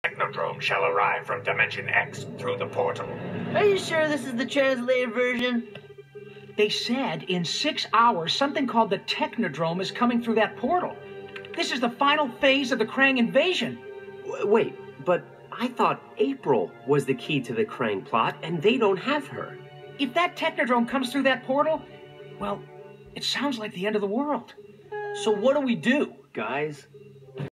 Technodrome shall arrive from Dimension X through the portal. Are you sure this is the translated version? They said in 6 hours something called the Technodrome is coming through that portal. This is the final phase of the Krang invasion. Wait, but I thought April was the key to the Krang plot, and they don't have her. If that Technodrome comes through that portal, well, it sounds like the end of the world. So what do we do, guys?